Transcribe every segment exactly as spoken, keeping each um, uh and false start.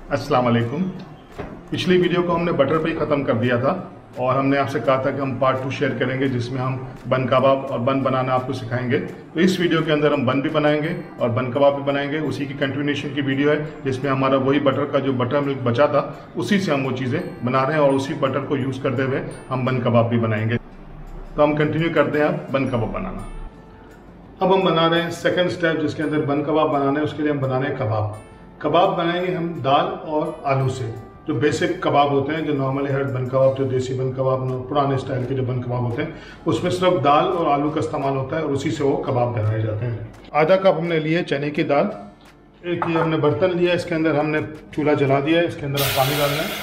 अस्सलाम वालेकुम। पिछली वीडियो को हमने बटर पे ही ख़त्म कर दिया था और हमने आपसे कहा था कि हम पार्ट टू शेयर करेंगे जिसमें हम बन कबाब और बन बनाना आपको सिखाएंगे। तो इस वीडियो के अंदर हम बन भी बनाएंगे और बन कबाब भी बनाएंगे। उसी की कंटिन्यूएशन की वीडियो है जिसमें हमारा वही बटर का जो बटर मिल्क बचा था उसी से हम वो चीज़ें बना रहे हैं और उसी बटर को यूज़ करते हुए हम बन कबाब भी बनाएंगे। तो हम कंटिन्यू करते हैं अब बन कबाब बनाना। अब हम बना रहे हैं सेकेंड स्टेप जिसके अंदर बन कबाब बनाना है। उसके लिए हम बना रहे हैं कबाब। कबाब बनाएंगे हम दाल और आलू से, जो बेसिक कबाब होते हैं, जो नॉर्मली हर बन कबाब, जो देसी बन कबाब, पुराने स्टाइल के जो बन कबाब होते हैं उसमें सिर्फ दाल और आलू का इस्तेमाल होता है और उसी से वो कबाब बनाए जाते हैं। आधा कप हमने लिए चने की दाल। एक ये हमने बर्तन लिया, इसके अंदर हमने चूल्हा जला दिया है। इसके अंदर हम पानी डालना है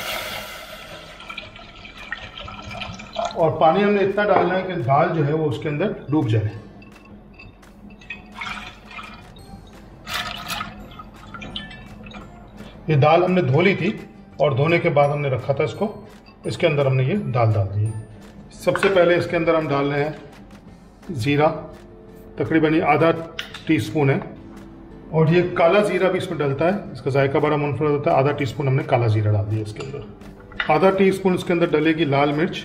और पानी हमने इतना डालना है कि दाल जो है वो उसके अंदर डूब जाए। ये दाल हमने धो ली थी और धोने के बाद हमने रखा था इसको। इसके अंदर हमने ये दाल डाल दी है। सबसे पहले इसके अंदर हम डाल रहे हैं ज़ीरा, तकरीबन ये आधा टीस्पून है और ये काला ज़ीरा भी इसमें डलता है, इसका जायका बड़ा मुनफरद होता है। आधा टीस्पून हमने काला ज़ीरा डाल दिया इसके अंदर। आधा टीस्पून इसके अंदर डलेगी लाल मिर्च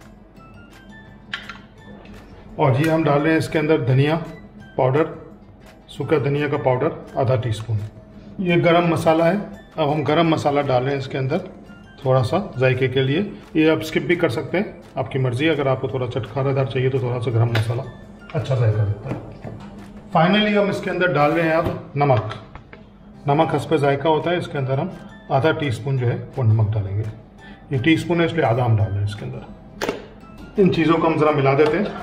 और ये हम डाल रहे हैं इसके अंदर धनिया पाउडर, सूखा धनिया का पाउडर आधा टीस्पून। ये गरम मसाला है। अब हम गरम मसाला डाल रहे हैं इसके अंदर थोड़ा सा जायके के लिए। ये आप स्किप भी कर सकते हैं, आपकी मर्जी। अगर आपको थोड़ा चटखारेदार चाहिए तो थोड़ा सा गरम मसाला अच्छा जायका देता है। फाइनली हम इसके अंदर डाल रहे हैं अब नमक। नमक हस्बे जायका होता है। इसके अंदर हम आधा टीस्पून जो है वो नमक डालेंगे। ये टीस्पून है इसलिए आधा हम डाल रहे हैं इसके अंदर। इन चीज़ों को हम ज़रा मिला देते हैं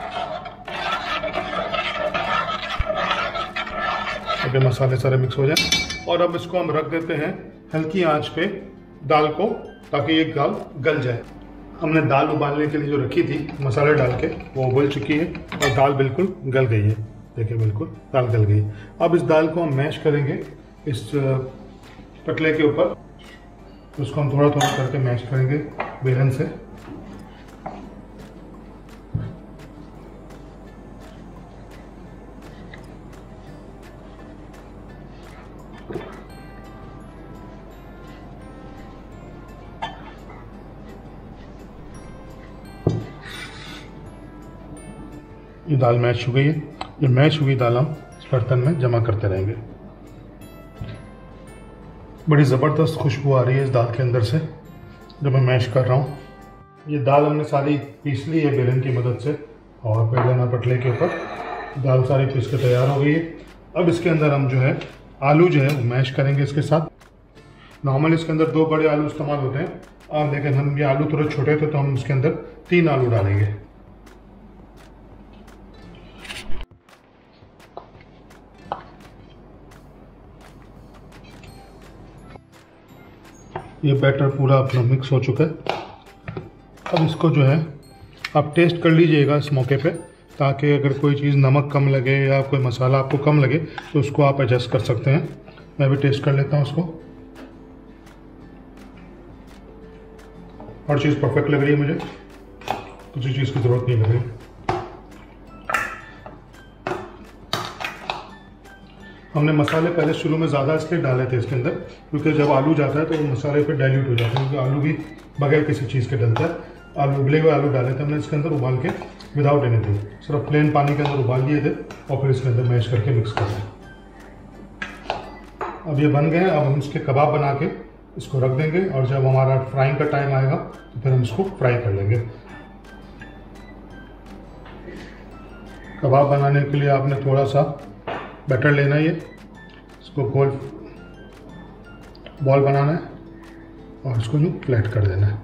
ताकि मसाले सारे मिक्स हो जाए। और अब इसको हम रख देते हैं हल्की आंच पे दाल को, ताकि ये दाल गल जाए। हमने दाल उबालने के लिए जो रखी थी मसाले डाल के, वो उबल चुकी है और दाल बिल्कुल गल गई है। देखिए बिल्कुल दाल गल गई है। अब इस दाल को हम मैश करेंगे इस पटले के ऊपर। उसको हम थोड़ा थोड़ा करके मैश करेंगे बेलन से। ये दाल मैश हो गई है। ये मैश हुई दाल हम इस बर्तन में जमा करते रहेंगे। बड़ी ज़बरदस्त खुशबू आ रही है इस दाल के अंदर से जब मैं मैश कर रहा हूँ। ये दाल हमने सारी पीस ली है बेलन की मदद से और बेलन पटले के ऊपर दाल सारी पीस के तैयार हो गई है। अब इसके अंदर हम जो है आलू जो है वो मैश करेंगे इसके साथ। नॉर्मल इसके अंदर दो बड़े आलू इस्तेमाल होते हैं, और लेकिन हम ये आलू थोड़े छोटे थे तो हम इसके अंदर तीन आलू डालेंगे। ये बैटर पूरा अपना मिक्स हो चुका है। अब इसको जो है आप टेस्ट कर लीजिएगा इस मौके पे, ताकि अगर कोई चीज़ नमक कम लगे या कोई मसाला आपको कम लगे तो उसको आप एडजस्ट कर सकते हैं। मैं भी टेस्ट कर लेता हूँ उसको। हर चीज़ परफेक्ट लग रही है मुझे, किसी चीज़ की ज़रूरत नहीं लग रही। हमने मसाले पहले शुरू में ज़्यादा इसलिए डाले थे इसके अंदर क्योंकि जब आलू जाता है तो वो मसाले पे डाइल्यूट हो जाता है, क्योंकि आलू भी बगैर किसी चीज़ के डलता है। आलू उबले हुए आलू डाले थे हमने इसके अंदर उबाल के, विदाउट एनीथिंग, सिर्फ प्लेन पानी के अंदर उबाल दिए थे और फिर इसके अंदर मैश करके मिक्स कर दिया। अब ये बन गए। अब हम इसके कबाब बना के इसको रख देंगे और जब हमारा फ्राइंग का टाइम आएगा तो फिर हम इसको फ्राई कर लेंगे। कबाब बनाने के लिए आपने थोड़ा सा बैटर लेना है, ये इसको गोल बॉल बनाना है और इसको यूँ फ्लैट कर देना है।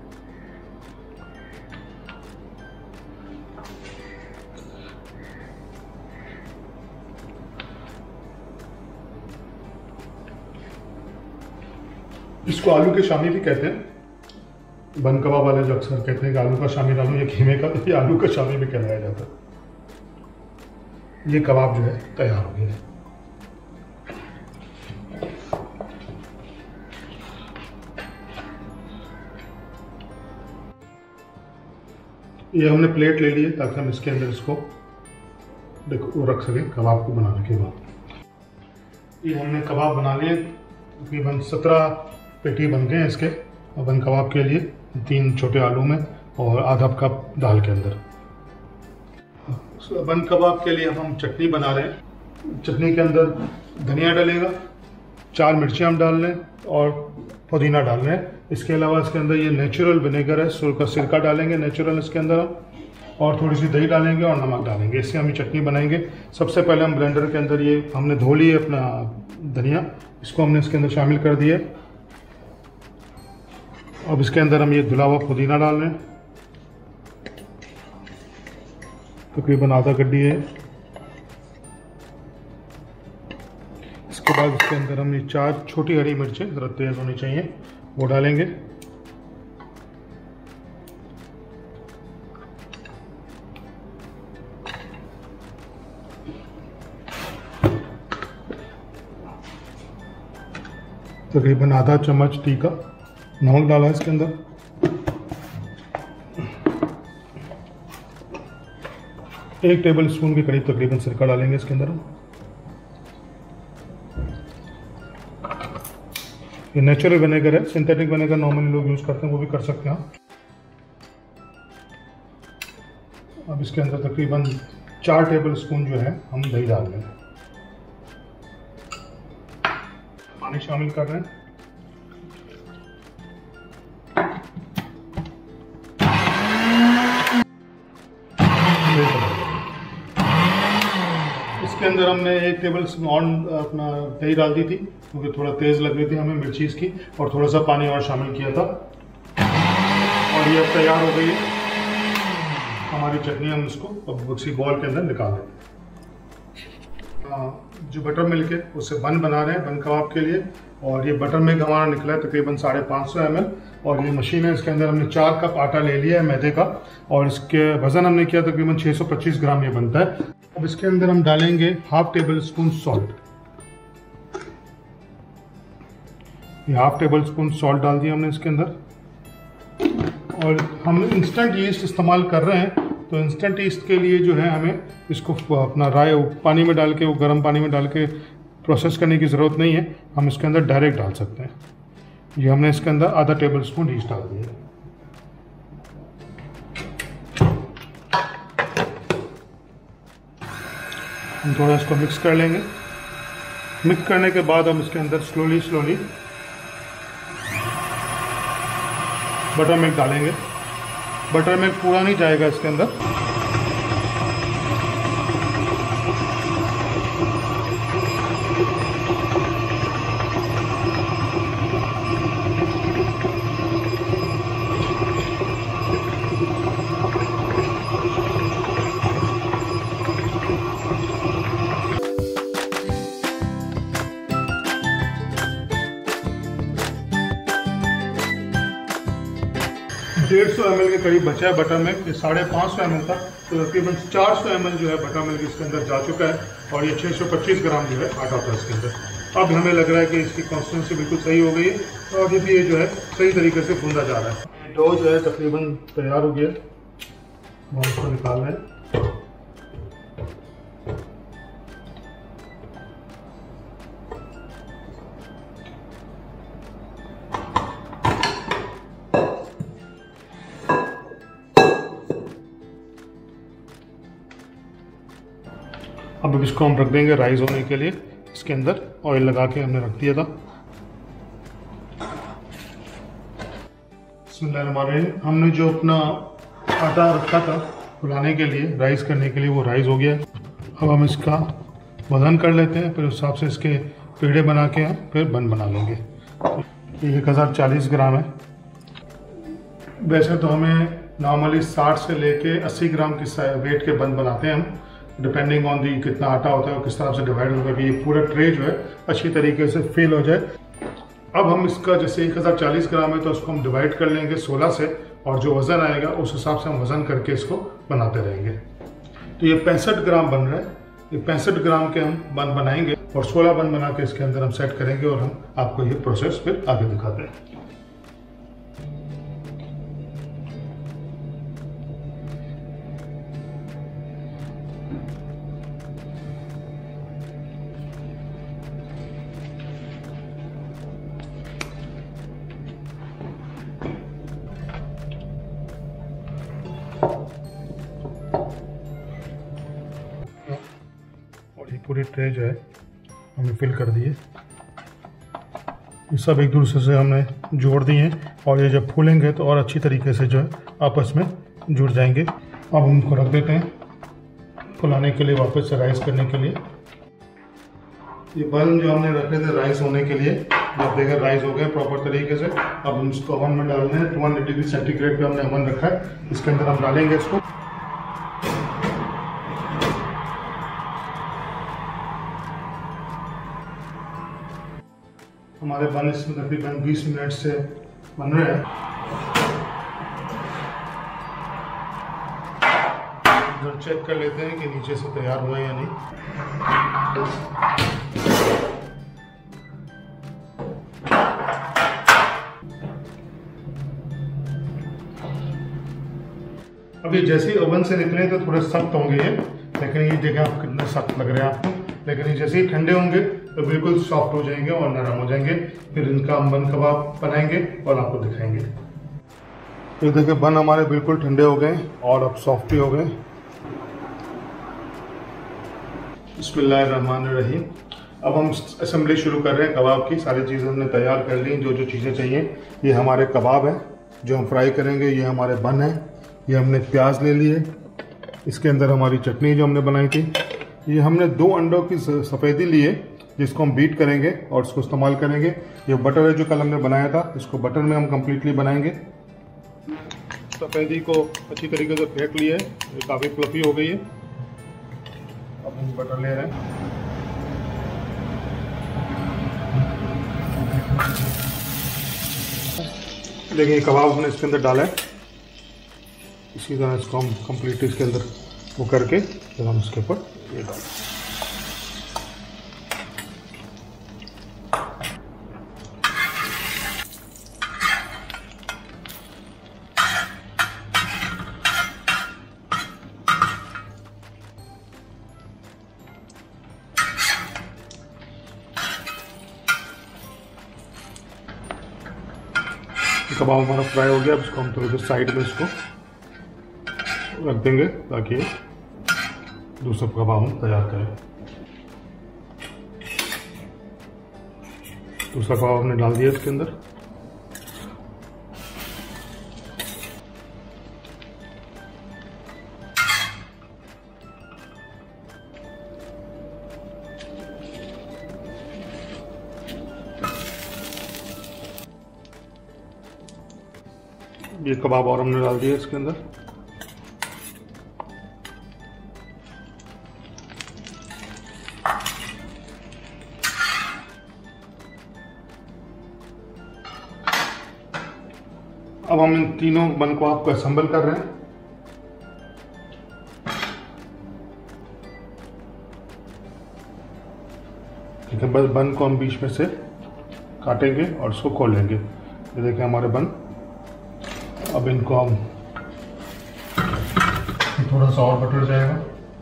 इसको आलू के शामी भी कहते हैं। बन कबाब वाले जो अक्सर कहते हैं कि आलू का शामी डालूं या खीमे का, तो ये आलू का शामी भी कहलाया जाता है। ये कबाब जो है तैयार हो गया है। ये हमने प्लेट ले ली है ताकि हम इसके अंदर इसको देखो रख सकें कबाब को बनाने के बाद। ये हमने कबाब बना लिए, तकरीबन सत्रह पेटी बन गए इसके बन कबाब के लिए, तीन छोटे आलू में और आधा कप दाल के अंदर। बन कबाब के लिए हम चटनी बना रहे हैं। चटनी के अंदर धनिया डलेगा, चार मिर्चियाँ हम डाल लें और पुदीना डाल रहे हैं। इसके अलावा इसके अंदर ये नेचुरल विनेगर है, सुर का सिरका डालेंगे नेचुरल इसके अंदर हम, और थोड़ी सी दही डालेंगे और नमक डालेंगे। इससे हम ये चटनी बनाएंगे। सबसे पहले हम ब्लेंडर के अंदर ये हमने धो ली है अपना धनिया, इसको हमने इसके अंदर शामिल कर दिया। अब इसके अंदर हम ये धुला हुआ पुदीना डाल रहे हैं, तकरीबन आधा गड्डी है। इसके बाद इसके अंदर हम ये चार छोटी हरी मिर्चें, ज़रा तेज़ होनी चाहिए, वो डालेंगे। तकरीबन आधा चम्मच तीखा नमक डाला है इसके अंदर। एक टेबल स्पून के करीब तकरीबन सिरका डालेंगे इसके अंदर। ये नेचुरल विनेगर है, सिंथेटिक विनेगर नॉर्मली लोग यूज करते हैं, वो भी कर सकते हैं। अब इसके अंदर तकरीबन चार टेबल स्पून जो है हम दही डाल रहे हैं। पानी शामिल कर रहे हैं। इसके अंदर हमने एक टेबल स्पून अपना दही डाल दी थी क्योंकि थोड़ा तेज़ लग रही थी हमें मिर्ची इसकी, और थोड़ा सा पानी और शामिल किया था। और ये अब तैयार हो गई है हमारी चटनी। हम इसको अब उसी बॉल के अंदर निकाल दें। जो बटर मिल्क है उससे बन बना रहे हैं बन कबाब के लिए, और ये बटर मिल्क हमारा निकला है तकरीबन साढ़े पाँच सौ एम एल। और ये मशीन है, इसके अंदर हमने चार कप आटा ले लिया है मैदे का, और इसके वज़न हमने किया तकरीबन छः सौ पच्चीस ग्राम ये बनता है। अब इसके अंदर हम डालेंगे हाफ टेबल स्पून सॉल्ट। ये हाफ टेबल स्पून सॉल्ट डाल दिया हमने इसके अंदर। और हम इंस्टेंट यीस्ट इस्तेमाल कर रहे हैं, तो इंस्टेंट यीस्ट के लिए जो है हमें इसको अपना राय पानी में डाल के, वो गर्म पानी में डाल के प्रोसेस करने की ज़रूरत नहीं है, हम इसके अंदर डायरेक्ट डाल सकते हैं। ये हमने इसके अंदर आधा टेबल स्पून यीस्ट डाल दिया। हम थोड़ा इसको मिक्स कर लेंगे। मिक्स करने के बाद हम इसके अंदर स्लोली स्लोली बटर मिल्क डालेंगे। बटर मिल्क पूरा नहीं जाएगा इसके अंदर। डेढ़ सौ एम एल के करीब बचा है बटर मिल्क। साढ़े पाँच सौ एम एल था, तो तकरीबन चार सौ एम एल जो है बटर मिल्क इसके अंदर जा चुका है, और ये छः सौ पच्चीस ग्राम जो है आटा था इसके अंदर। अब हमें लग रहा है कि इसकी कंसिस्टेंसी बिल्कुल सही हो गई है, और अभी भी ये जो है सही तरीके से भूना जा रहा है। डो जो है तकरीबन तैयार हो गया, हम इसको निकाल रहे हैं। अब इसको हम रख देंगे राइस होने के लिए। इसके अंदर ऑयल लगा के हमने रख दिया था। बिस्मिल्लाहिर्रहमानिर्रहीम। हमने जो अपना आटा रखा था फुलाने के लिए, राइस करने के लिए, वो राइस हो गया है। अब हम इसका वज़न कर लेते हैं, फिर उस हिसाब से इसके पेड़े बना के हम फिर बन बना लेंगे। ये एक हज़ार चालीस ग्राम है। वैसे तो हमें नॉर्मली साठ से लेके अस्सी ग्राम की वेट के बन बनाते हैं हम, डिपेंडिंग ऑन दी कितना आटा होता है और किस तरह से डिवाइड होगा कि ये पूरा ट्रे जो है अच्छी तरीके से फिल हो जाए। अब हम इसका जैसे एक हज़ार चालीस ग्राम है तो इसको हम डिवाइड कर लेंगे सोलह से, और जो वज़न आएगा उस हिसाब से हम वज़न करके इसको बनाते रहेंगे। तो ये पैंसठ ग्राम बन रहा है। ये पैंसठ ग्राम के हम बन बनाएंगे और सोलह बन बना के इसके अंदर हम सेट करेंगे, और हम आपको ये प्रोसेस फिर आगे दिखाते हैं। पूरी ट्रे जो है हमने फिल कर दी है। ये सब एक दूसरे से हमने जोड़ दिए हैं और ये जब फूलेंगे तो और अच्छी तरीके से जो है आपस में जुड़ जाएंगे। अब हम इनको रख देते हैं फुलाने के लिए, वापस से राइस करने के लिए। ये बन जो हमने रखे थे राइस होने के लिए, आप देखें राइस हो गए प्रॉपर तरीके से। अब हम इसको ओवन में डालने हैं। टू हंड्रेड डिग्री सेंटीग्रेड पे हमने ओवन रखा है, इसके अंदर हम डालेंगे इसको। हमारे बन इसमें तकरीबन बीस मिनट से बन रहे हैं। जो चेक कर लेते हैं कि नीचे से तैयार हुए या नहीं। अभी जैसे ही ओवन से निकले तो थोड़े सख्त होंगे ये, लेकिन ये देखिए आप कितने सख्त लग रहे हैं आपको। लेकिन ये जैसे ही ठंडे होंगे तो बिल्कुल सॉफ्ट हो जाएंगे और नरम हो जाएंगे। फिर इनका हम बन कबाब बनाएंगे और आपको दिखाएंगे। तो देखिए बन हमारे बिल्कुल ठंडे हो गए और अब सॉफ्ट भी हो गए। बिस्मिल्लाहिर्रहमानिर्रहीम। अब हम असेंबली शुरू कर रहे हैं कबाब की। सारी चीज़ें हमने तैयार कर ली, जो जो चीज़ें चाहिए। ये हमारे कबाब है जो हम फ्राई करेंगे, ये हमारे बन है, ये हमने प्याज ले ली है, इसके अंदर हमारी चटनी जो हमने बनाई थी, ये हमने दो अंडों की सफ़ेदी ली है जिसको हम बीट करेंगे और इसको इस्तेमाल करेंगे। ये बटर है जो कल हमने बनाया था, इसको बटर में हम कम्प्लीटली बनाएंगे। सफ़ेदी को अच्छी तरीके से फेंट लिया है, ये काफ़ी फ्लफी हो गई है। अब हम बटर ले रहे हैं। देखिए कबाब हमने इसके अंदर डाला है, इसी तरह इसको हम कंप्लीट इसके अंदर वो करके फिर हम इसके ऊपर ये डाल। कबाब हमारा फ्राई हो गया। अब इसको हम थोड़ी देर साइड में इसको रख देंगे ताकि दूसरा कबाब हम तैयार करें। दूसरा कबाब हमने डाल दिया इसके अंदर। ये कबाब और हमने डाल दिया इसके अंदर। अब हम इन तीनों बन को आपको असेंबल कर रहे हैं। ठीक है, बस बन को हम बीच में से काटेंगे और इसको खोल लेंगे। ये देखिए हमारे बन। अब इनको हम थोड़ा सा और बटर जाएगा।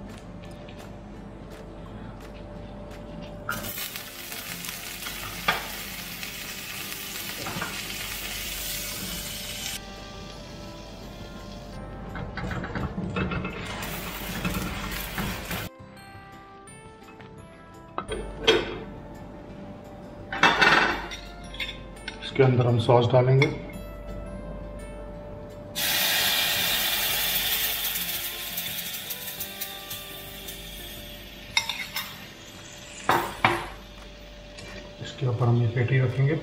इसके अंदर हम सॉस डालेंगे। इसके ऊपर हम ये पेटी रखेंगे।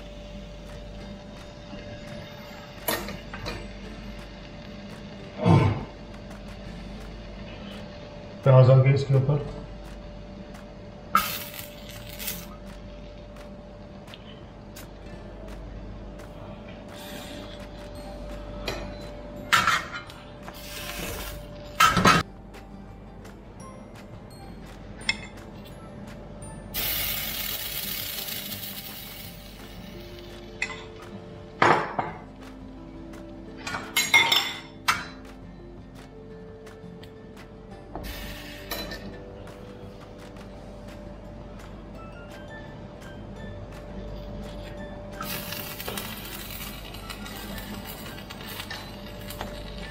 प्याज आ गई इसके ऊपर।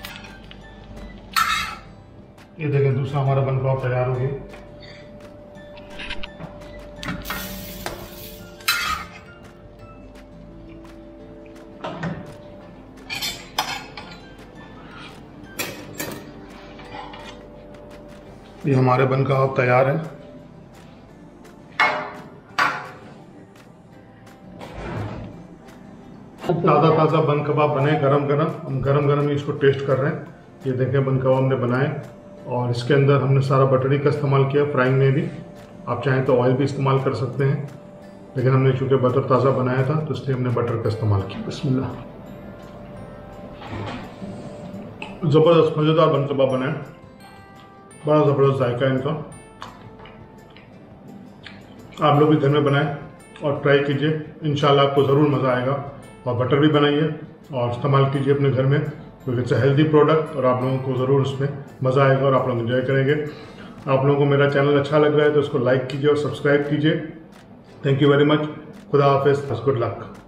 ये देखें दूसरा हमारा बन कबाब तैयार हो गया। ये हमारे बन कबाब तैयार है। ताज़ा ताज़ा बन कबाब बने गरम गरम, हम गरम गरम ही इसको टेस्ट कर रहे हैं। ये देखें बन कबाब हमने बनाए और इसके अंदर हमने सारा बटर ही का इस्तेमाल किया, फ्राइंग में भी। आप चाहें तो ऑयल भी इस्तेमाल कर सकते हैं, लेकिन हमने चूँकि बटर ताज़ा बनाया था तो इसलिए हमने बटर का इस्तेमाल किया। बिस्मिल्लाह। ज़बरदस्त मज़ेदार बन कबाब बना है, बड़ा ज़बरदस्त जायका है इनका। आप लोग भी घर में बनाएं और ट्राई कीजिए, इंशाल्लाह आपको ज़रूर मज़ा आएगा। और बटर भी बनाइए और इस्तेमाल कीजिए अपने घर में, क्योंकि इट्स अ हेल्दी प्रोडक्ट और आप लोगों को ज़रूर उसमें मज़ा आएगा और आप लोग एंजॉय करेंगे। आप लोगों को मेरा चैनल अच्छा लग रहा है तो उसको लाइक कीजिए और सब्सक्राइब कीजिए। Thank you very much. खुदा हाफिज़, गुड लक।